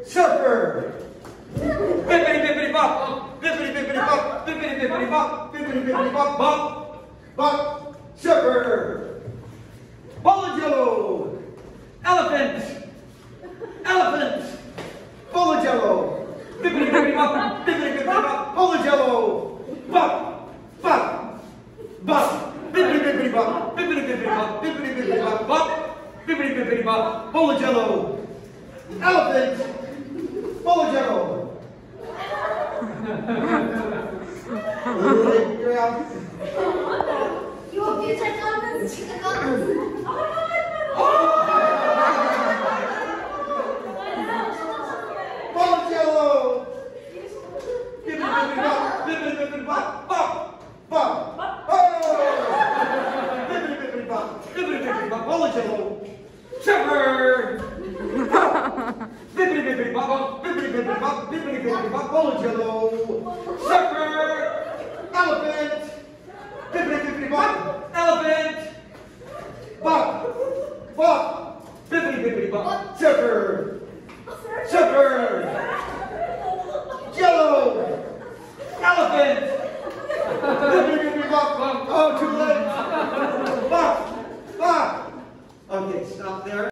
Surfer. Bippity bippity bop. Bippity bippity bop. Bippity bippity bop. Bippity bippity bop. Bop. Bop. Surfer. Ball of jello. Elephant. Elephant. Ball of jello. Bippity bippity bop. Bippity bippity bop. Ball of jello. Bop. Bop. Bop. Bippity bippity bop. Bippity bippity bop. Bippity bippity bop. Bop. Bippity bippity bop. Ball of jello. Elephant. Ball of jello. Yok geçen kaldınız, çıkın kaldınız. Ball of jello. Bippity bippity bop. Bippity bippity bop. Bop. Bop. Bippity bippity bop. Bippity bippity bop. Ball of jello. Surfer. Bippity bippity bop. Bippity bippity bop. Bippity bippity bop. Ball of jello. Surfer. Elephant. Bippity bippity bop. Elephant. Bop. Bop. Bippity bippity bop. Surfer. Surfer. Jello. Elephant.